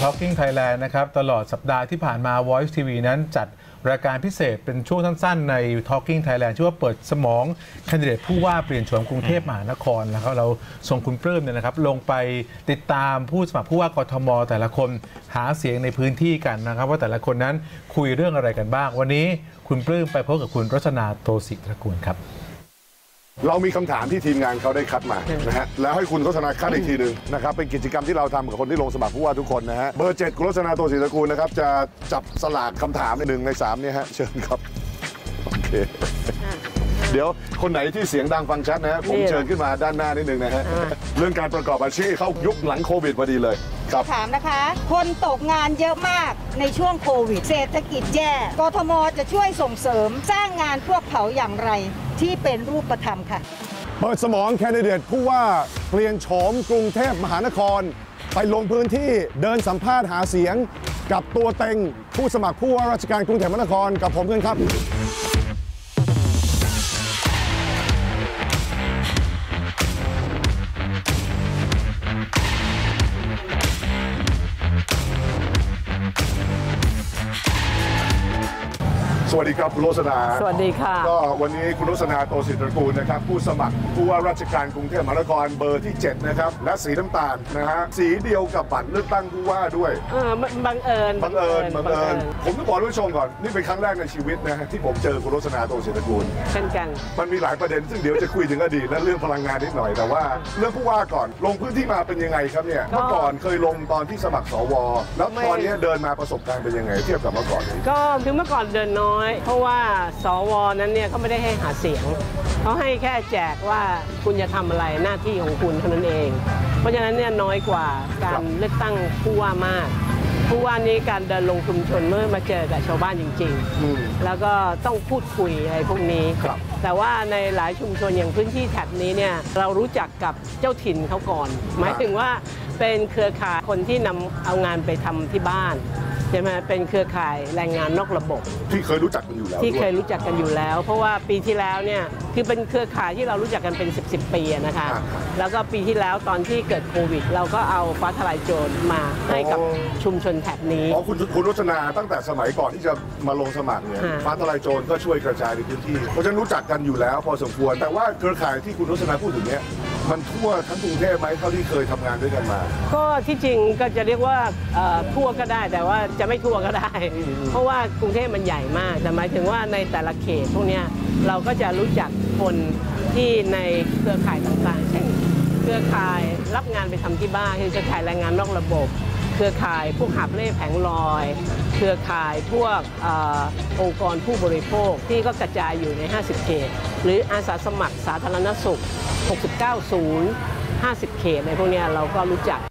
Talking Thailand นะครับตลอดสัปดาห์ที่ผ่านมา Voice TV นั้นจัดรายการพิเศษเป็นช่วงสั้นๆใน Talking Thailand ชื่อว่าเปิดสมองแคนดิเดตผู้ว่าเปลี่ยนโฉมกรุงเทพมหานครแล้วเราส่งคุณปลื้มเนี่ยนะครับลงไปติดตามผู้สมัครผู้ว่ากทมแต่ละคนหาเสียงในพื้นที่กันนะครับว่าแต่ละคนนั้นคุยเรื่องอะไรกันบ้างวันนี้คุณปลื้มไปพบกับคุณรจนาโตศิตระกูลครับเรามีคำถามที่ทีมงานเขาได้คัดมานะฮะแล้วให้คุณรจนาคัดอีกทีหนึ่งนะครับเป็นกิจกรรมที่เราทำกับคนที่ลงสมัครผู้ว่าทุกคนนะฮะเบอร์ 7คุณรจนาโตศิตระกูลนะครับจะจับสลากคำถามใน1 ใน 3เนี่ยฮะเชิญครับโอเคเดี๋ยวคนไหนที่เสียงดังฟังชัดนะฮะผมเชิญขึ้นมาด้านหน้านิดนึงนะฮะเรื่องการประกอบอาชีพเข้ายุคหลังโควิดพอดีเลยครับถามนะคะคนตกงานเยอะมากในช่วงโควิดเศรษฐกิจแย่กทมจะช่วยส่งเสริมสร้างงานพวกเขาอย่างไรที่เป็นรูปธรรมค่ะเปิดสมองแคนดิเดตผู้ว่าเปลี่ยนโฉมกรุงเทพมหานครไปลงพื้นที่เดินสัมภาษณ์หาเสียงกับตัวเต็งผู้สมัครผู้ว่าราชการกรุงเทพมหานครกับผมกันครับสวัสดีครับคุณรจนาสวัสดีค่ะก็วันนี้คุณรจนาโตศิตระกูลนะครับผู้สมัครผู้ว่าราชการกรุงเทพมหานครเบอร์ที่7นะครับและสีน้ำตาลนะฮะสีเดียวกับบัตรเลือกตั้งผู้ว่าด้วยบังเอิญผมต้องบอกท่านผู้ชมก่อนนี่เป็นครั้งแรกในชีวิตนะฮะที่ผมเจอคุณรจนาโตศิตระกูลเช่นกันมันมีหลายประเด็นซึ่งเดี๋ยวจะคุยถึงอดีตและเรื่องพลังงานนิดหน่อยแต่ว่าเรื่องผู้ว่าก่อนลงพื้นที่มาเป็นยังไงครับเนี่ยเมื่อก่อนเคยลงตอนที่สมัครสวแล้วตอนนี้เดินมาประสบการณ์เป็นยังไงเทียบกับเมื่อก่อนก็คือเมื่อก่อนเดินน้อยเพราะว่าสวนั้นเนี่ยเขาไม่ได้ให้หาเสียงเขาให้แค่แจกว่าคุณจะทำอะไรหน้าที่ของคุณเท่านั้นเองเพราะฉะนั้นเนี่ยน้อยกว่าการเลือกตั้งผู้ว่ามากผู้ว่านี้การเดินลงชุมชนเมื่อมาเจอกับชาวบ้านจริงๆแล้วก็ต้องพูดคุยอะไรพวกนี้แต่ว่าในหลายชุมชนอย่างพื้นที่แถบนี้เนี่ยเรารู้จักกับเจ้าถิ่นเขาก่อนหมายถึงว่าเป็นเครือข่ายคนที่นำเอางานไปทำที่บ้านใช่ไหมเป็นเครือข่ายแรงงานนอกระบบที่เคยรู้จักกันอยู่แล้วเพราะว่าปีที่แล้วเนี่ยคือเป็นเครือข่ายที่เรารู้จักกันเป็น10 ปีนะคะแล้วก็ปีที่แล้วตอนที่เกิดโควิดเราก็เอาฟ้าทลายโจรมาให้กับชุมชนแถบนี้คุณรจนาตั้งแต่สมัยก่อนที่จะมาลงสมัครเนี่ยฟ้าทลายโจรก็ช่วยกระจายในพื้นที่เพราะฉะนั้นรู้จักกันอยู่แล้วพอสมควรแต่ว่าเครือข่ายที่คุณรจนาพูดถึงเนี่ยมันทั่วทั้งกรุงเทพไหมเท่าที่เคยทำงานด้วยกันมาก็ที่จริงก็จะเรียกว่าทั่วก็ได้แต่ว่าจะไม่ทั่วก็ได้เพราะว่ากรุงเทพมันใหญ่มากแต่หมายถึงว่าในแต่ละเขตพวกนี้เราก็จะรู้จักคนที่ในเครือข่ายต่างๆเช่นเครือข่ายรับงานไปทำที่บ้านคือเครือข่ายแรงงานนอกระบบเครือข่ายพวกหาบเล่แผงลอยเครือข่ายพวกองค์กรผู้บริโภคที่ก็กระจายอยู่ใน50 เขตหรืออาสาสมัครสาธารณสุข69 ศูนย์50 เขตในพวกนี้เราก็รู้จัก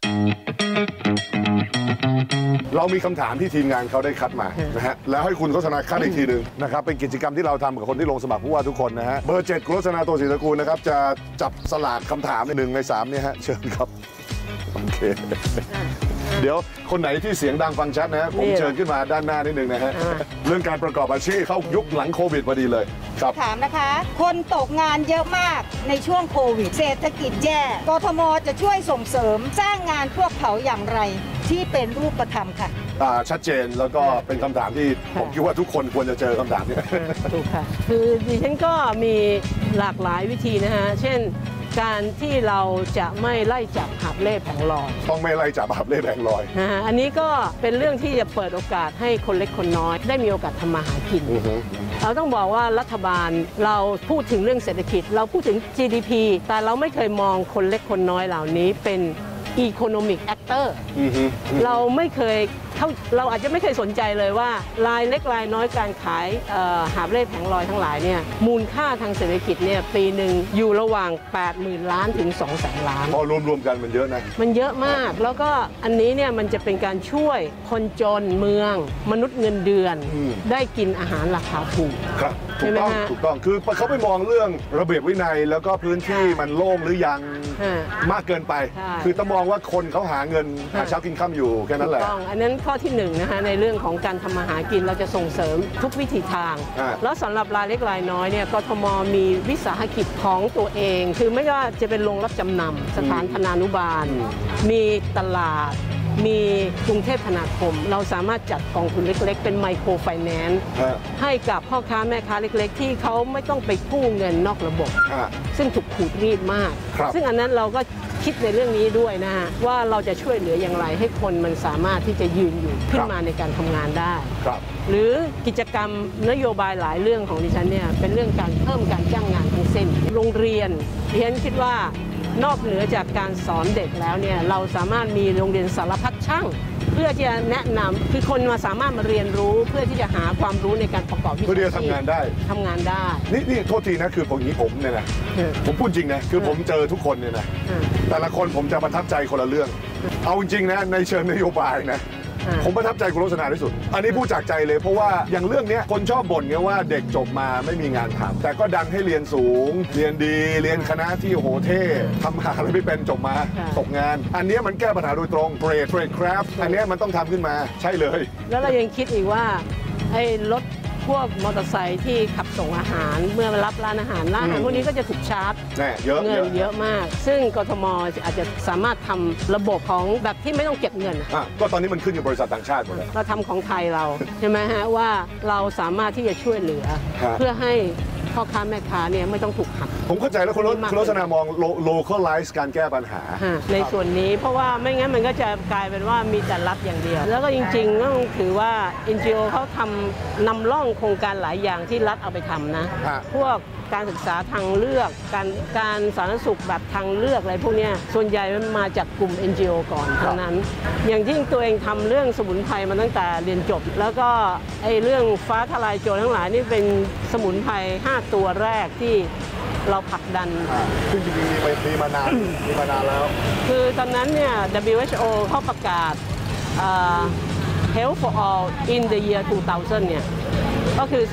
เรามีคำถามที่ทีมงานเขาได้คัดมานะฮะแล้วให้คุณรจนาคัดอีกทีหนึ่งนะครับเป็นกิจกรรมที่เราทำกับคนที่ลงสมัครผู้ว่าทุกคนนะฮะเบอร์ 7คุณรจนาโตศิตระกูลนะครับจะจับสลากคำถามใน1 ใน 3เนี่ยฮะเชิญครับโอเคเดี๋ยวคนไหนที่เสียงดังฟังชัดนะฮะผมเชิญขึ้นมาด้านหน้านิดนึงนะฮะเรื่องการประกอบอาชีพเข้ายุคหลังโควิดพอดีเลยครับถามนะคะคนตกงานเยอะมากในช่วงโควิดเศรษฐกิจแย่กทมจะช่วยส่งเสริมสร้างงานพวกเขาอย่างไรที่เป็นรูปธรรมค่ะชัดเจนแล้วก็เป็นคำถามที่ผมคิดว่าทุกคนควรจะเจอคำถามนี้ถูกค่ะคือดิฉันก็มีหลากหลายวิธีนะฮะเช่นการที่เราจะไม่ไล่จับหาบเล่แผงลอยต้องไม่ไล่จับหาบเล่แผงลอยอันนี้ก็เป็นเรื่องที่จะเปิดโอกาสให้คนเล็กคนน้อยได้มีโอกาสทำมาหากินเราต้องบอกว่ารัฐบาลเราพูดถึงเรื่องเศรษฐกิจเราพูดถึง GDP แต่เราไม่เคยมองคนเล็กคนน้อยเหล่านี้เป็น Economic Actor เราไม่เคยเราอาจจะไม่เคยสนใจเลยว่ารายเล็กรายน้อยการขายหาบเล่แผงลอยทั้งหลายเนี่ยมูลค่าทางเศรษฐกิจเนี่ยปีหนึ่งอยู่ระหว่าง 80,000 ล้านถึง 200,000 ล้านพอรวมกันมันเยอะนะมันเยอะมากแล้วก็อันนี้เนี่ยมันจะเป็นการช่วยคนจนเมืองมนุษย์เงินเดือนได้กินอาหารราคาถูกครับถูกต้องคือเขาไปมองเรื่องระเบียบวินัยแล้วก็พื้นที่มันโล่งหรือยังมากเกินไปคือต้องมองว่าคนเขาหาเงินหาเช้ากินค่ำอยู่แค่นั้นแหละอันนั้นข้อที่1นะคะในเรื่องของการทำมาหากินเราจะส่งเสริมทุกวิถีทางแล้วสำหรับรายเล็กรายน้อยเนี่ยกทมมีวิสาหกิจของตัวเองคือไม่ว่าจะเป็นโรงรับจำนำสถานธนานุบาลมีตลาดมีกรุงเทพธนาคมเราสามารถจัดกองทุนเล็กๆเป็นไมโครไฟแนนซ์ให้กับพ่อค้าแม่ค้าเล็กๆที่เขาไม่ต้องไปกู้เงินนอกระบบซึ่งถูกขูดรีดมากซึ่งอันนั้นเราก็คิดในเรื่องนี้ด้วยนะฮะว่าเราจะช่วยเหลืออย่างไรให้คนมันสามารถที่จะยืนอยู่ขึ้นมาในการทำงานได้หรือกิจกรรมนโยบายหลายเรื่องของดิฉันเนี่ยเป็นเรื่องการเพิ่มการจ้างงานทั้งสิ้นโรงเรียนดิฉันคิดว่านอกเหนือจากการสอนเด็กแล้วเนี่ยเราสามารถมีโรงเรียนสารพัดช่างเพื่อที่จะแนะนำคือคนมาสามารถมาเรียนรู้เพื่อที่จะหาความรู้ในการประกอบวิชาชีพเพื่อที่จะทำงานได้นี่โทษทีนะคือผมเนี่ยนะผมพูดจริงนะคือผมเจอทุกคนเนี่ยนะแต่ละคนผมจะประทับใจคนละเรื่องเอาจริงๆนะในเชิงนโยบายนะผมประทับใจคุณโรสนาที่สุดอันนี้พูดจากใจเลยเพราะว่าอย่างเรื่องนี้คนชอบบ่นไงว่าเด็กจบมาไม่มีงานทำแต่ก็ดันให้เรียนสูงเรียนดีเรียนคณะที่โหเท่ทำหาอะไรไม่เป็นจบมาตกงานอันนี้มันแก้ปัญหาโดยตรงเทรดคราฟอันนี้มันต้องทำขึ้นมาใช่เลยแล้วเรายังคิดอีกว่าไอ้รถพวกมอเตอร์ไซค์ที่ขับส่งอาหารเมื่อมารับร้านอาหารพวกนี้ก็จะถูกชาร์จเงินเยอะมากซึ่งกทมอาจจะสามารถทำระบบของแบบที่ไม่ต้องเก็บเงินก็ตอนนี้มันขึ้นอยู่บริษัทต่างชาติหมดเลยเราทำของไทยเราใช่ไหมฮะว่าเราสามารถที่จะช่วยเหลือเพื่อให้พ่อค้าแม่ค้าเนี่ยไม่ต้องถูกหักผมเข้าใจแล้วคุณโรสนามอง localize การแก้ปัญหาในส่วนนี้เพราะว่าไม่งั้นมันก็จะกลายเป็นว่ามีแต่รัฐอย่างเดียวแล้วก็จริงๆต้องถือว่า NGO เขาทำนำร่องโครงการหลายอย่างที่รัฐเอาไปทำนะพวกการศึกษาทางเลือกการสาธารณสุขแบบทางเลือกอะไรพวกนี้ส่วนใหญ่มันมาจากกลุ่ม NGO ก่อนทั้งนั้นอย่างที่ตัวเองทำเรื่องสมุนไพรมาตั้งแต่เรียนจบแล้วก็ไอ้เรื่องฟ้าทลายโจรทั้งหลายนี่เป็นสมุนไพร5 ตัวแรกที่เราผลักดันซึ่งจริงๆมีมานานแล้วคือตอนนั้นเนี่ย WHO เขาประกาศ Health for All in the year 2000 เนี่ยก็คือ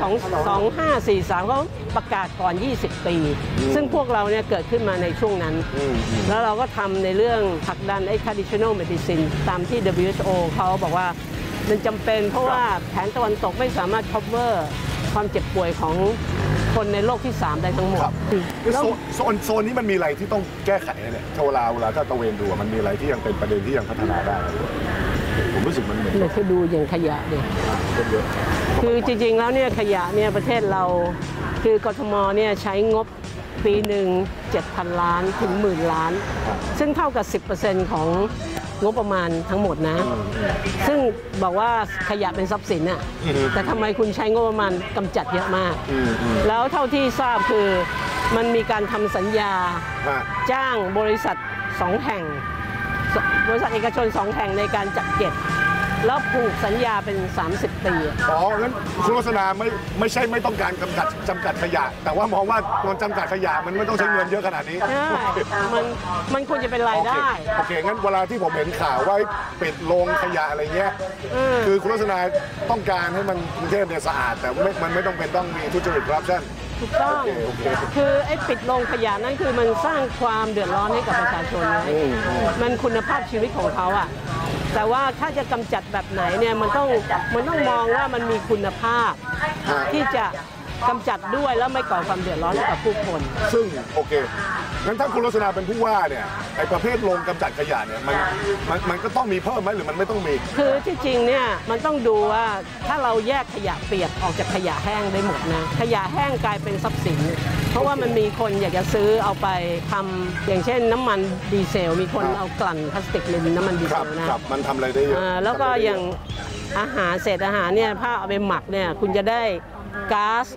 2543เขาประกาศก่อน20 ปีซึ่งพวกเราเนี่ยเกิดขึ้นมาในช่วงนั้นแล้วเราก็ทำในเรื่องผลักดันไอ้ traditional medicine ตามที่ WHO เขาบอกว่ามันจำเป็นเพราะว่าแผนตะวันตกไม่สามารถ cover ความเจ็บป่วยของคนในโลกที่3ได้ทั้งหมดโซนนี้มันมีอะไรที่ต้องแก้ไขเนี่ยเวลาถ้าตะเวนดูมันมีอะไรที่ยังเป็นประเด็นที่ยังพัฒนาได้ผมรู้สึกมันเหมือนเราดูอย่างขยะดิคือจริงๆแล้วเนี่ยขยะเนี่ยประเทศเราคือกทมเนี่ยใช้งบปีหนึ่ง 7,000 ล้านถึง 10,000 ล้านซึ่งเท่ากับ 10% ของงบประมาณทั้งหมดนะซึ่งบอกว่าขยะเป็นทรัพย์สินน่ะแต่ทำไมคุณใช้งบประมาณกำจัดเยอะมากแล้วเท่าที่ทราบคือมันมีการทำสัญญาจ้างบริษัท2 แห่งบริษัทเอกชน2 แห่งในการจัดเก็บแล้วผูกสัญญาเป็น30 ปีงั้นคุณโรสนาไม่ใช่ไม่ต้องการจำกัดขยะแต่ว่ามองว่าการจำกัดขยะมันไม่ต้องใช้เงินเยอะขนาดนี้ใช่มันควรจะเป็นรายได้โอเคงั้นเวลาที่ผมเห็นข่าวว่าปิดโรงขยะอะไรเงี้ยคือคุณโรสนาต้องการให้มันกรุงเทพเนี่ยสะอาดแต่มันไม่ต้องมีทุจริตคอร์รัปชันถูกต้องคือไอ้ปิดโรงขยะนั่นคือมันสร้างความเดือดร้อนให้กับประชาชนมันคุณภาพชีวิตของเขาอ่ะแต่ว่าถ้าจะกำจัดแบบไหนเนี่ยมันต้องมองว่ามันมีคุณภาพที่จะกำจัดด้วยแล้วไม่ก่อความเดือดร้อนให้กับผู้คนซึ่งโอเคงั้นถ้าคุณโรสนาเป็นผู้ว่าเนี่ยไอ้ประเภทโรงกำจัดขยะเนี่ยมันก็ต้องมีเพิ่มไหมหรือมันไม่ต้องมีคือที่จริงเนี่ยมันต้องดูว่าถ้าเราแยกขยะเปียกออกจากขยะแห้งได้หมดนะขยะแห้งกลายเป็นทรัพย์สินเพราะว่ามันมีคนอยากจะซื้อเอาไปทำอย่างเช่นน้ำมันดีเซลมีคนเอากลั่นพลาสติกในน้ำมันดีเซลนะมันทำอะไรได้เยอะแล้วก็อย่างอาหารเศษอาหารเนี่ยถ้าเอาไปหมักเนี่ยคุณจะได้ก๊าซ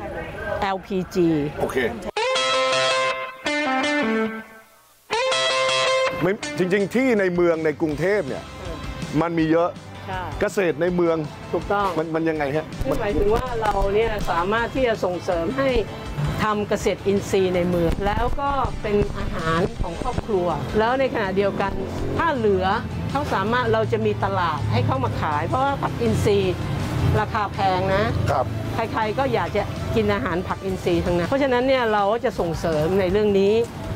LPG โอเคจริงๆที่ในเมืองในกรุงเทพเนี่ยมันมีเยอะเกษตรในเมืองถูกต้องมันยังไงฮะหมายถึงว่าเราเนี่ยสามารถที่จะส่งเสริมให้ทำเกษตรอินทรีย์ในเมืองแล้วก็เป็นอาหารของครอบครัวแล้วในขณะเดียวกันถ้าเหลือเขาสามารถเราจะมีตลาดให้เข้ามาขายเพราะว่าผักอินทรีย์ราคาแพงนะครับใครๆก็อยากจะกินอาหารผักอินทรีย์ทั้งนั้นเพราะฉะนั้นเนี่ยเราก็จะส่งเสริมในเรื่องนี้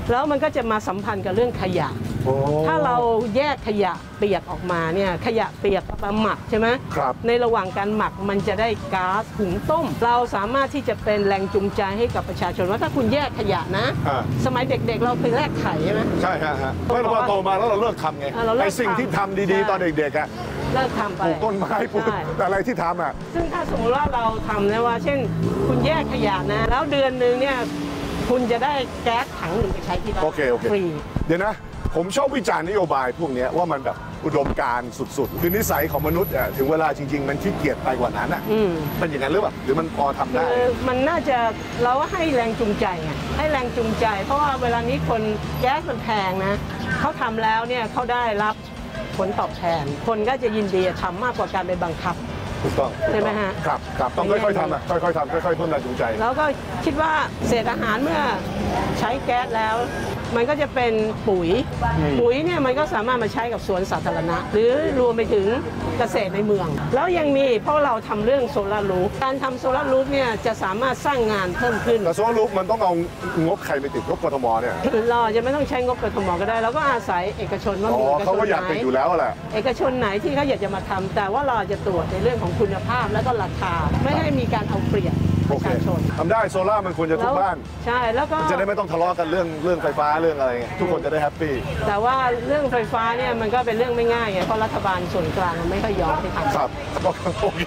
แล้วมันก็จะมาสัมพันธ์กับเรื่องขยะ ถ้าเราแยกขยะเปียกออกมาเนี่ยขยะเปียกมาหมักใช่ไหมครับในระหว่างการหมักมันจะได้ก๊าซหุงต้ม เราสามารถที่จะเป็นแรงจูงใจให้กับประชาชนว่าถ้าคุณแยกขยะนะ สมัยเด็กๆเราเคยแลกไข่ใช่ไหมใช่ฮะเมื่อเราโตมาแล้วเราเลิกทำไงเราเลิกไอ้สิ่งที่ทำดีๆตอนเด็กๆอะเลิกทำไปปลูกต้นไม้ปลูกใช่แต่อะไรที่ทำอะซึ่งถ้าสมมติว่าเราทำนะว่า เช่นคุณแยกขยะนะ แล้วเดือนหนึ่งเนี่ยคุณจะได้แก๊สถังหนึ่งไปใช้ที่บ้านโอเคฟรีเดี๋ยวนะ ผมชอบวิจารณ์นโยบายพวกเนี้ยว่ามันแบบอุดมการณ์สุดๆ คือนิสัยของมนุษย์อะถึงเวลาจริง ๆ มันขี้เกียจไปกว่านั้นอะเป็นอย่างนั้นหรือเปล่าหรือมันพอทำได้มันน่าจะเราให้แรงจูงใจไงให้แรงจูงใจ เพราะว่าเวลานี้คนแก๊สมันแพงนะเขาทำแล้วเนี่ยเขาได้รับผลตอบแทน คนก็จะยินดีทำมากกว่าการไปบังคับถูกต้องใช่ไหมฮะครับต้องค่อยๆทำอะค่อยๆทำค่อยๆเพิ่มแรงจูงใจแล้วก็คิดว่าเศษอาหารเมื่อใช้แก๊สแล้ว มันก็จะเป็นปุ๋ยเนี่ยมันก็สามารถมาใช้กับสวนสาธารณะ หรือรวมไปถึงเกษตรในเมือง แล้วยังมีเพราะเราทำเรื่องโซลาร์รูฟการทำโซลาร์รูฟเนี่ยจะสามารถสร้างงานเพิ่มขึ้นแต่โซลาร์รูฟมันต้องเอางบใครไปติดงบกทมเนี่ยเราจะไม่ต้องใช้งบกทมก็ได้เราก็อาศัยเอกชนว่าอ๋มีอเอกชเขานก็อยากไหติดนอยู่แล้วแหละเอกชนไหนที่เขาอยากจะมาทำแต่ว่าเราจะตรวจในเรื่องของคุณภาพและก็ราคาไม่ให้มีการเอาเปรียบปโอระเคชาชนทำได้โซล่าร์มันควรจะทุกบ้านใช่แล้วก็จะได้ไม่ต้องทะเลาะกันเรื่องไฟฟ้าเรื่องอะไรไงทุกคนจะได้แฮปปี้แต่ว่าเรื่องไฟฟ้าเนี่ยมันก็เป็นเรื่องไม่ง่ายไงเพราะรัฐบาลส่วนกลางมันไม่ค่อยยอมให้ทำครับโอเค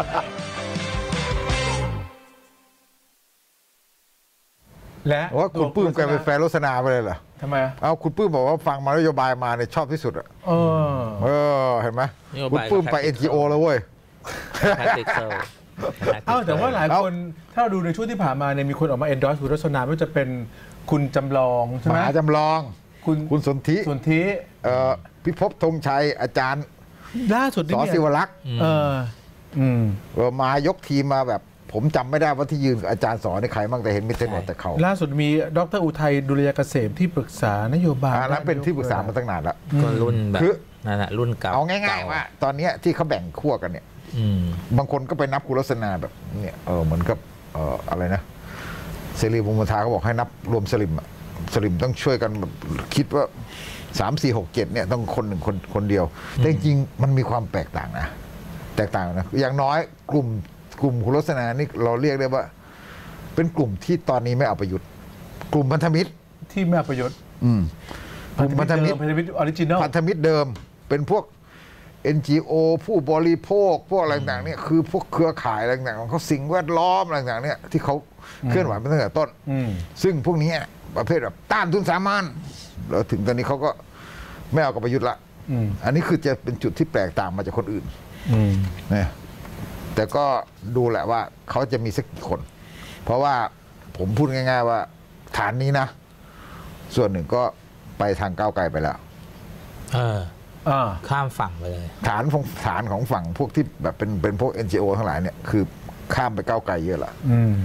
และว่าคุณปื้มแกเป็นแฟนรสนาไปเลยเหรอทำไมอะเอาคุณปื้มบอกว่าฟังมานโยบายมาเนี่ยชอบที่สุดอ่ะเห็นไหมนโยคุณบายปื้มไป Tactical NGO แล้วเว้ย Tactical แต่ว่าหลายคนถ้าเราดูในช่วงที่ผ่านมาเนี่ยมีคนออกมา endorse คุณรสนาไม่ว่าจะเป็นคุณจำลองใช่มไหมหาจำลองคุณสนธิสนธิพิภพธงชัยอาจารย์ล่าสุดสนี่อเนี่ยศิวรักษ์ มายกทีมมาแบบ ผมจำไม่ได้ว่าที่ยืนกับอาจารย์สอนในใครบ้างแต่เห็นมีแต่หนวดแต่เขาล่าสุดมีดร.อุทัยดุลยเกษมที่ปรึกษานโยบายอันนั้นเป็นที่ปรึกษามาตั้งนานแล้วก็รุ่นแบบคือนั่นแหะรุ่นเก่าเอาง่ายๆว่า ตอนเนี้ยที่เขาแบ่งขั้วกันเนี่ย บางคนก็ไปนับคุณลักษณะแบบเนี่ยเหมือนกับอะไรนะเสรีวงศ์มณฑาเขาบอกให้นับรวมสลิมอะสลิมต้องช่วยกันแบบคิดว่า3 4 6 7เนี่ยต้องคนหนึ่งคนเดียวแต่จริงๆมันมีความแตกต่างนะอย่างน้อยกลุ่มคุณลักษณะนี่เราเรียกได้ว่า เป็นกลุ่มที่ตอนนี้ไม่เอาประยุทธ์กลุ่มพันธมิตรที่ไม่เอาประโยชน์กลุ่มพันธมิตรออริจินอลพันธมิตรเดิมเป็นพวก NGO ผู้บริโภคพวกอะไรต่างๆเนี่ยคือพวกเครือข่ายอะไรต่างๆของเขาสิ่งแวดล้อมอะไรต่างๆเนี่ยที่เขาเคลื่อนไหวมาตั้งแต่ต้น ซึ่งพวกนี้ประเภทแบบต้านทุนสามัญแล้วถึงตอนนี้เขาก็ไม่เอากับประยุทธ์ละอันนี้คือจะเป็นจุดที่แปลกต่างมาจากคนอื่นเนี่ยแต่ก็ดูแหละว่าเขาจะมีสักกี่คน เพราะว่าผมพูดง่ายๆว่าฐานนี้นะ ส่วนหนึ่งก็ไปทางก้าวไกลไปแล้วข้ามฝั่งไปเลยฐานของฝั่งพวกที่แบบเป็นพวก NGO ทั้งหลายเนี่ยคือข้ามไปก้าวไกลเยอะละ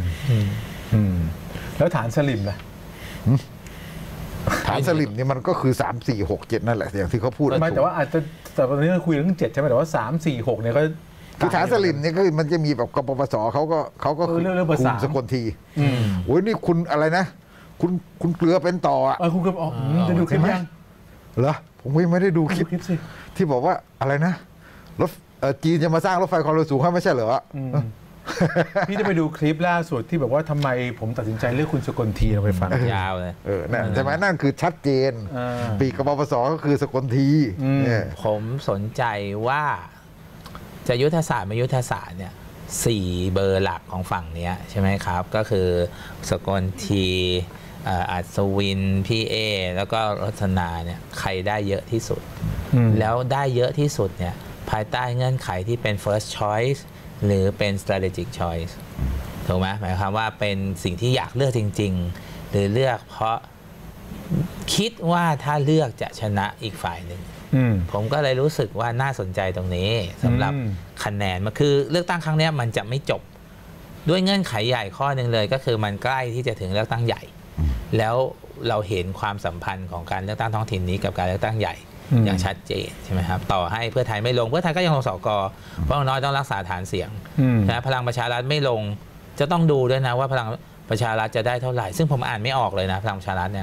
แล้วฐานสลิมล่ะฐานสลิมนี่มันก็คือ3 4 6 7นั่นแหละอย่างที่เขาพูดไม่แต่ว่าอาจจะแต่ตอนนี้เราคุยเรื่อง7ใช่ไหมแต่ว่า3 4 6เนี่ยก็คือฐานสลิมเนี่ยก็คือมันจะมีแบบกปปสเขาก็คือเรื่องภาษาคุณสกลทีโอ้ยนี่คุณอะไรนะคุณเกลือเป็นต่ออ่ะคุณก็บอกจะดูคลิปยังเหรอผมไม่ได้ดูคลิปสิที่บอกว่าอะไรนะรถจีนจะมาสร้างรถไฟความเร็วสูงให้ไม่ใช่เหรอพี่จะไปดูคลิปล่าสุดที่แบบว่าทำไมผมตัดสินใจเลือกคุณสกลทีเราไปฟังยาวเลยนั่นใช่ไหมนั่นคือชัดเจนปีกปปสก็คือสกลทีเนี่ยผมสนใจว่าจะยุทธศาสตร์ไม่ยุทธศาสตร์เนี่ย4 เบอร์หลักของฝั่งเนี้ยใช่ไหมครับ ก็คือสกลทีอัศวินพี่เอแล้วก็รัตนาเนี่ยใครได้เยอะที่สุด แล้วได้เยอะที่สุดเนี่ยภายใต้เงื่อนไขที่เป็น first choice หรือเป็น strategic choice ถูกไหมหมายความว่าเป็นสิ่งที่อยากเลือกจริงๆหรือเลือกเพราะคิดว่าถ้าเลือกจะชนะอีกฝ่ายหนึ่งผมก็เลยรู้สึกว่าน่าสนใจตรงนี้สำหรับคะแนนมันคือเลือกตั้งครั้งนี้มันจะไม่จบด้วยเงื่อนไขใหญ่ข้อหนึ่งเลยก็คือมันใกล้ที่จะถึงเลือกตั้งใหญ่แล้วเราเห็นความสัมพันธ์ของการเลือกตั้งท้องถิ่นนี้กับการเลือกตั้งใหญ่อย่างชัดเจนใช่ไหมครับต่อให้เพื่อไทยไม่ลงเพื่อไทยก็ยังลงสกเพราะน้อยต้องรักษาฐานเสียงนะพลังประชารัฐไม่ลงจะต้องดูด้วยนะว่าพลังประชารัฐจะได้เท่าไหร่ซึ่งผมอ่านไม่ออกเลยนะพลังประชารัฐเนี่ย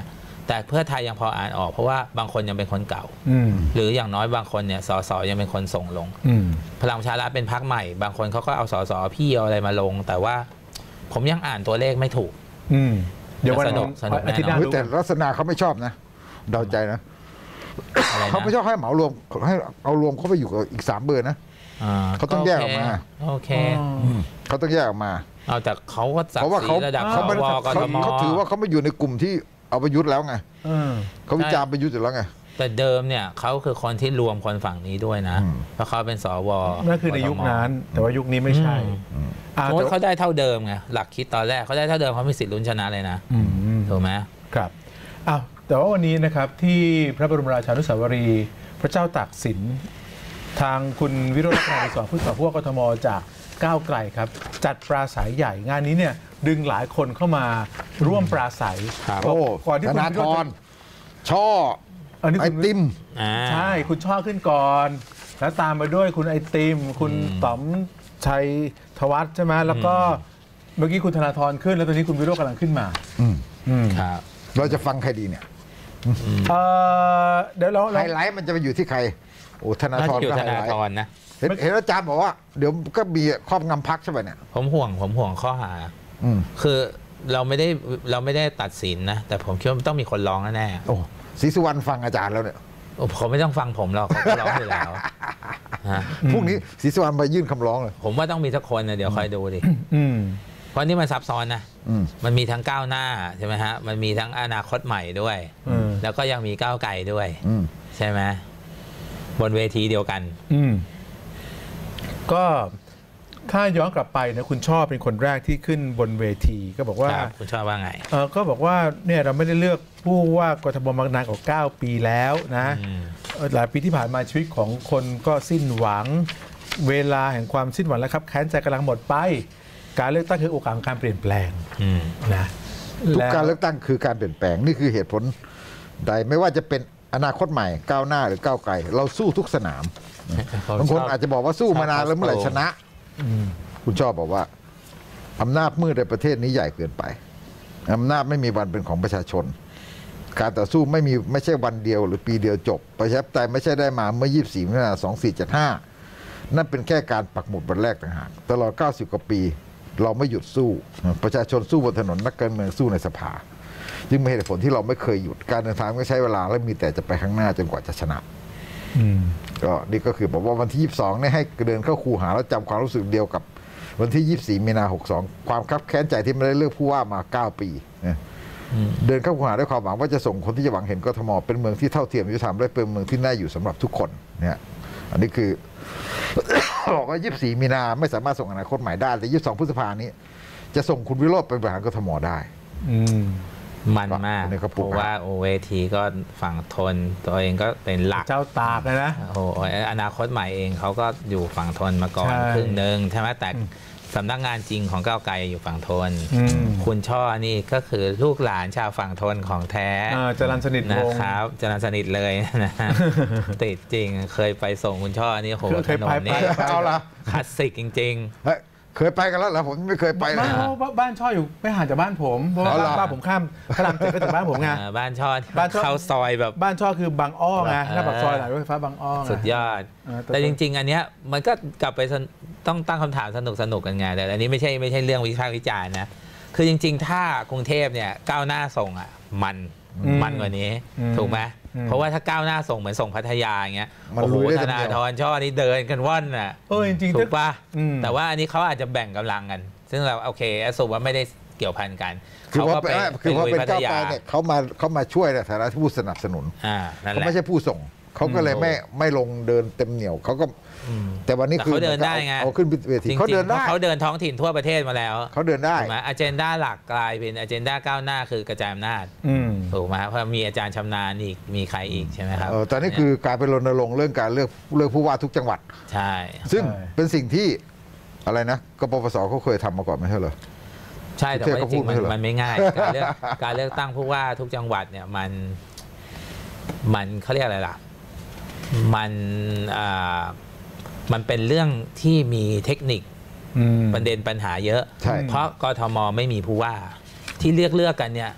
แต่เพื่อไทยยังพออ่านออกเพราะว่าบางคนยังเป็นคนเก่าหรืออย่างน้อยบางคนเนี่ยสสยังเป็นคนส่งลงพลังประชารัฐเป็นพรรคใหม่บางคนเขาก็เอาสสพี่เอาอะไรมาลงแต่ว่าผมยังอ่านตัวเลขไม่ถูกเดี๋ยววันสนุกอาทิตย์หน้าแต่ลักษณะเขาไม่ชอบนะเดาใจนะเขาไม่ชอบให้เหมารวมให้เอารวมเขาไปอยู่กับอีก3 เบอร์นะเขาต้องแยกออกมาโอเคเขาต้องแยกออกมาเอาแต่เขาก็เพราะว่าเขาถือว่าเขาไม่อยู่ในกลุ่มที่เอาประยุทธ์แล้วไงเขาวิจารณ์ประยุทธ์อยู่แล้วไงแต่เดิมเนี่ยเขาคือคนที่รวมคนฝั่งนี้ด้วยนะเพราะเขาเป็นสวนั่นคือในยุคนั้นแต่ว่ายุคนี้ไม่ใช่เขาได้เท่าเดิมไงหลักคิดตอนแรกเขาได้เท่าเดิมเขามีสิทธิ์ลุ้นชนะเลยนะถูกไหมครับแต่ว่าวันนี้นะครับที่พระบรมราชานุสาวรีย์พระเจ้าตากสินทางคุณวิโรจน์ ลักษณะอดิศรผู้สมัครผู้ว่ากทมจากก้าวไกลครับจัดปราศัยใหญ่งานนี้เนี่ยดึงหลายคนเข้ามาร่วมปราศัยก่อนที่คุณธนาธรช่อไอติมใช่คุณช่อขึ้นก่อนแล้วตามมาด้วยคุณไอติมคุณต๋อมชัยธวัฒน์ใช่ไหมแล้วก็เมื่อกี้คุณธนาธรขึ้นแล้วตอนนี้คุณวิโรจน์กำลังขึ้นมาครับเราจะฟังใครดีเนี่ยเดี๋ยวเราไฮไลท์มันจะไปอยู่ที่ใครโอ้ธนาธรก็ไฮไลท์นะเห็นอาจารย์บอกว่าเดี๋ยวก็มีครอบงำพรรคใช่ไหมเนี่ยผมห่วงข้อหาคือเราไม่ได้ตัดสินนะแต่ผมคิดว่าต้องมีคนร้องแน่โอ้ศรีสุวรรณฟังอาจารย์แล้วเนี่ยผมไม่ต้องฟังผมหรอกเขาร้องอยู่แล้วพรุ่งนี้ศรีสุวรรณไปยื่นคำร้องเลยผมว่าต้องมีสักคนนะเดี๋ยวคอยดูดิเพราะนี่มันซับซ้อนนะมันมีทั้งก้าวหน้าใช่ไหมฮะมันมีทั้งอนาคตใหม่ด้วยแล้วก็ยังมีก้าวไกลด้วยใช่ไหมบนเวทีเดียวกันก็ถ้าย้อนกลับไปนะคุณชอบเป็นคนแรกที่ขึ้นบนเวทีก็บอกว่าคุณชอบว่าไงก็บอกว่าเนี่ยเราไม่ได้เลือกผู้ว่ากทมมานานกว่า9 ปีแล้วนะหลายปีที่ผ่านมาชีวิตของคนก็สิ้นหวังเวลาแห่งความสิ้นหวังแล้วครับแค้นใจกำลังหมดไปการเลือกตั้งคือโอกาสของการเปลี่ยนแปลงนะทุกการเลือกตั้งคือการเปลี่ยนแปลงนี่คือเหตุผลใดไม่ว่าจะเป็นอนาคตใหม่ก้าวหน้าหรือก้าวไกลเราสู้ทุกสนามบางคนอาจจะบอกว่าสู้มานานแล้วเมื่อไหร่ชนะคุณชอบบอกว่าอำนาจมืดในประเทศนี้ใหญ่เกินไปอำนาจไม่มีวันเป็นของประชาชนการต่อสู้ไม่ใช่วันเดียวหรือปีเดียวจบประชาธิปไตยไม่ใช่ได้มาเมื่อ24 มีนาคม 2475นั่นเป็นแค่การปักหมุดวันแรกต่างหากตลอด90 กว่าปีเราไม่หยุดสู้ประชาชนสู้บนถนนนักการเมืองสู้ในสภาจึงเป็นเหตุผลที่เราไม่เคยหยุดการเดินทางก็ใช้เวลาและมีแต่จะไปข้างหน้าจนกว่าจะชนะก็นี่ก็คือบอกว่าวันที่22เนี่ยให้เดินเข้าคูหาแล้วจำความรู้สึกเดียวกับวันที่24 มีนาคม 62ความคับแค้นใจที่ไม่ได้เลือกผู้ว่ามา9 ปีเดินเข้าคูหาด้วยความหวังว่าจะส่งคนที่จะหวังเห็นกทมเป็นเมืองที่เท่าเทียมยุติธรรมและเป็นเมืองที่น่าอยู่สำหรับทุกคนเนี่ยอันนี้คือ บอกว่า24 มีนาไม่สามารถส่งอนาคตใหม่ได้แต่22 พฤษภาคมนี้จะส่งคุณวิโรจน์ไปบริหารกทมได้มันมากเพราะว่าเวทีก็ฝั่งทนตัวเองก็เป็นหลักเจ้าตากเลยนะอนาคตใหม่เองเขาก็อยู่ฝั่งทนมาก่อนครึ่งหนึ่งใช่ไหมแต่สำนักงานจริงของก้าวไกลอยู่ฝั่งทนคุณช่อนี่ก็คือลูกหลานชาวฝั่งทนของแท้จรัญสนิทนะครับจรัญสนิทเลยนะติดจริงเคยไปส่งคุณช่อนี่โหถนนนี่คลาสสิกจริงเคยไปกันแล้วเหรอผมไม่เคยไปนะบ้านช่ออยู่ไม่ห่างจากบ้านผมเพราะว่าบ้านผมข้ามพระราม7ก็จากบ้านผมไงบ้านช่อเข้าซอยแบบบ้านช่อคือบางอ้อไงหน้าปากซอยหลังรถไฟฟ้าบางอ้อสุดยอดแต่จริงๆอันเนี้ยมันก็กลับไปต้องตั้งคำถามสนุกกันไงแต่อันนี้ไม่ใช่เรื่องวิพากษ์วิจารณ์นะคือจริงๆถ้ากรุงเทพเนี่ยก้าวหน้าส่งอ่ะมันกว่านี้ถูกไหมเพราะว่าถ้าก้าวหน้าส่งเหมือนส่งพัทยาอย่างเงี้ยโอ้โหธนาธรช่อนี่เดินกันว่อนอ่ะจริงถูกป่ะแต่ว่าอันนี้เขาอาจจะแบ่งกำลังกันซึ่งเราโอเคสรุปว่าไม่ได้เกี่ยวพันกันเขาก็เป็นก้าวไกลเนี่ยเขามาช่วยในฐานะผู้สนับสนุนเขาไม่ใช่ผู้ส่งเขาก็เลยไม่ลงเดินเต็มเหนี่ยวเขาก็แต่วันนี้คือเขาเดินได้ไงเอาขึ้นเวทีเขาเดินได้เขาเดินท้องถิ่นทั่วประเทศมาแล้วเขาเดินได้ถูกไหมอเจนดาหลักกลายเป็นอเจนดาก้าวหน้าคือกระจายอำนาจถูกไหมเพราะมีอาจารย์ชำนาญอีกมีใครอีกใช่ไหมครับตอนนี้คือการไปรณรงค์เรื่องการเลือกผู้ว่าทุกจังหวัดใช่ซึ่งเป็นสิ่งที่อะไรนะกปปสเขาเคยทำมาก่อนไม่ใช่เหรอใช่แต่ว่าจริงมันไม่ง่ายการเลือกตั้งผู้ว่าทุกจังหวัดเนี่ยมันเขาเรียกอะไรล่ะมันเป็นเรื่องที่มีเทคนิคประเด็นปัญหาเยอะเพราะกทมไม่มีผู้ว่าที่เลือกกันเนี่ย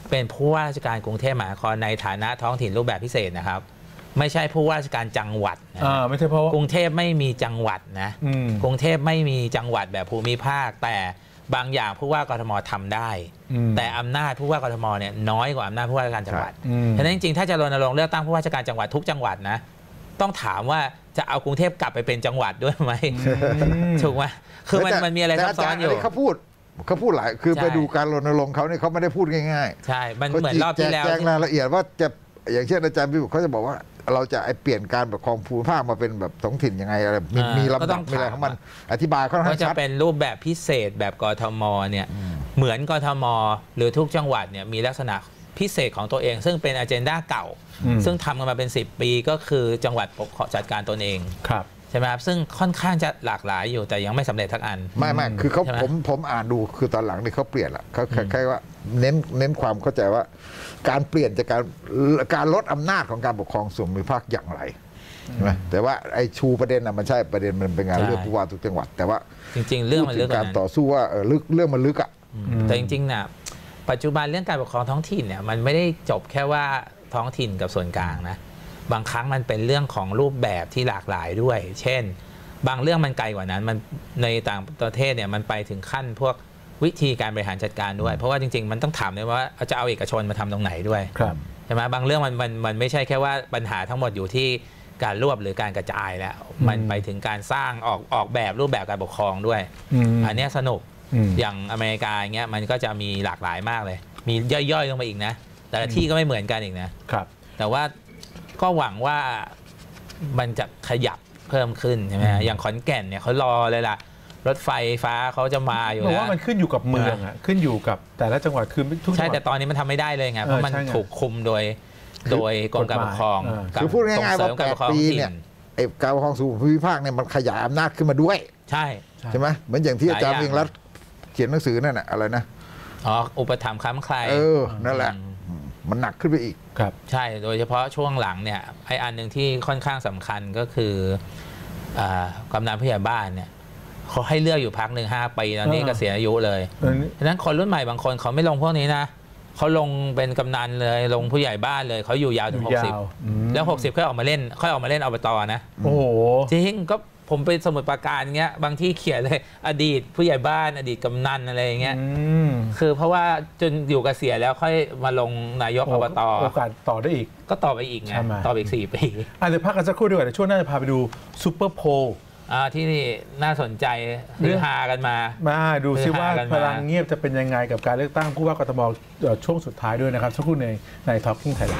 เป็นผู้ว่าราชการกรุงเทพมหานครในฐานะท้องถิ่นรูปแบบพิเศษนะครับไม่ใช่ผู้ว่าราชการจังหวัดนะไม่ใช่เพราะกรุงเทพไม่มีจังหวัดนะกรุงเทพไม่มีจังหวัดแบบภูมิภาคแต่บางอย่างผู้ว่ากทมทำได้แต่อำนาจผู้ว่ากทมเนี่ยน้อยกว่าอำนาจผู้ว่าราชการจังหวัดฉะนั้นจริงๆถ้าจะรณรงค์เลือกตั้งผู้ว่าราชการจังหวัดทุกจังหวัดนะต้องถามว่าจะเอากรุงเทพกลับไปเป็นจังหวัดด้วยไหมถูกไหมคือมันมีอะไรซับซ้อนอยู่เขาพูดหลายคือไปดูการรณรงค์เขาเนี่ยเขาไม่ได้พูดง่ายๆใช่มันเหมือนรอบที่แล้วแจ้งรายละเอียดว่าจะอย่างเช่นอาจารย์พิบูลเขาจะบอกว่าเราจะเปลี่ยนการปกครองภูมิภาคมาเป็นแบบท้องถิ่นยังไงอะไรมีลำดับมีอะไรของมันอธิบายค่อนข้างชัดจะเป็นรูปแบบพิเศษแบบกทมเนี่ยเหมือนกทมหรือทุกจังหวัดเนี่ยมีลักษณะพิเศษของตัวเองซึ่งเป็นอเจนดาเก่าซึ่งทำกันมาเป็น10 ปีก็คือจังหวัดปกครองจัดการตนเองใช่ไหมครับซึ่งค่อนข้างจะหลากหลายอยู่แต่ยังไม่สำเร็จทักอันไม่คือเขาผมอ่านดูคือตอนหลังนี่เขาเปลี่ยนละเขาคล้ายๆว่าเน้นความเข้าใจว่าการเปลี่ยนจากการลดอำนาจของการปกครองส่วนภูมิภาคอย่างไรนะแต่ว่าไอ้ชูประเด็นน่ะมันใช่ประเด็นมันเป็นงานเรื่องผู้ว่าทุกจังหวัดแต่ว่าจริงๆเรื่องมันลึกการต่อสู้ว่าเรื่องมันลึกอ่ะแต่จริงๆน่ะปัจจุบันเรื่องการปกครองท้องถิ่นเนี่ยมันไม่ได้จบแค่ว่าท้องถิ่นกับส่วนกลางนะบางครั้งมันเป็นเรื่องของรูปแบบที่หลากหลายด้วยเช่นบางเรื่องมันไกลกว่านั้นมันในต่างประเทศเนี่ยมันไปถึงขั้นพวกวิธีการบริหารจัดการด้วยเพราะว่าจริงๆมันต้องถามด้วยว่าจะเอาเอกชนมาทำตรงไหนด้วยใช่ไหมบางเรื่องมันไม่ใช่แค่ว่าปัญหาทั้งหมดอยู่ที่การรวบหรือการกระจายแล้วมันไปถึงการสร้างออกแบบรูปแบบการปกครองด้วยอันนี้สนุกอย่างอเมริกาอย่างเงี้ยมันก็จะมีหลากหลายมากเลยมีย่อยๆลงไปอีกนะแต่ละที่ก็ไม่เหมือนกันอีกนะครับแต่ว่าก็หวังว่ามันจะขยับเพิ่มขึ้นใช่ไหมอย่างขอนแก่นเนี่ยเขารอเลยล่ะรถไฟฟ้าเขาจะมาอยู่แล้วเพราะว่ามันขึ้นอยู่กับเมืองอ่ะขึ้นอยู่กับแต่ละจังหวัดคือทุกจังหวัดใช่แต่ตอนนี้มันทำไม่ได้เลยไงเพราะมันถูกคุมโดยกรมการปกครองคือพูดง่ายๆว่า8 ปีเนี่ยไอ้การปกครองส่วนภูมิภาคเนี่ยมันขยายอำนาจขึ้นมาด้วยใช่ไหมเหมือนอย่างที่อาจารย์ยิ่งรัฐเขียนหนังสือนั่นน่ะอะไรนะอุปถัมภ์ค้ำใครนั่นแหละมันหนักขึ้นไปอีกครับใช่โดยเฉพาะช่วงหลังเนี่ยไอ้อันหนึ่งที่ค่อนข้างสำคัญก็คือกำนันผู้ใหญ่บ้านเนี่ยเขาให้เลือกอยู่พักหนึ่ง5 ปีตอนนี้เกษียณอายุเลยดังนั้นคนรุ่นใหม่บางคนเขาไม่ลงพวกนี้นะเขาลงเป็นกำนันเลยลงผู้ใหญ่บ้านเลยเขาอยู่ยาวถึง60แล้ว60ค่อยออกมาเล่นอบต.นะโอ้โหจริงก็ผมไปสมุทรปราการเงี้ยบางที่เขียนเลยอดีตผู้ใหญ่บ้านอดีตกำนันอะไรอย่างเงี้ยคือเพราะว่าจนอยู่เกษียณแล้วค่อยมาลงนายกอบต. โอกาสต่อได้อีกก็ต่อไปอีกไงต่อไปอีก4 ปีเดี๋ยวพักกันสักครู่ดีกว่าช่วงหน้าจะพาไปดูซุปเปอร์โพลที่นี่น่าสนใจฮือฮากันมาดูซิว่าพลังเงียบจะเป็นยังไงกับการเลือกตั้งผู้ว่ากทมช่วงสุดท้ายด้วยนะครับสักครู่ในTalking Thailand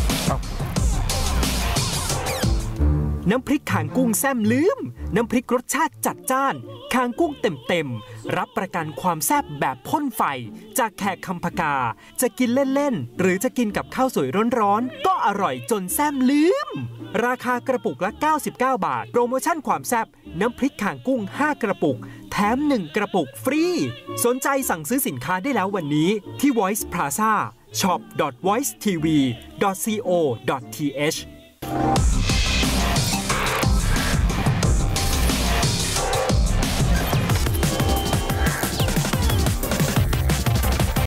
น้ำพริกข่างกุ้งแซ่บลืมน้ำพริกรสชาติจัดจ้านข่างกุ้งเต็มรับประกันความแซ่บแบบพ่นไฟจากแขกคำพกาจะกินเล่นๆหรือจะกินกับข้าวสวยร้อนๆก็อร่อยจนแซ่บลืมราคากระปุกละ99 บาทโปรโมชั่นความแซ่บน้ำพริกข่างกุ้ง5 กระปุกแถม1 กระปุกฟรีสนใจสั่งซื้อสินค้าได้แล้ววันนี้ที่ Voice Plaza shop.voicetv.co.th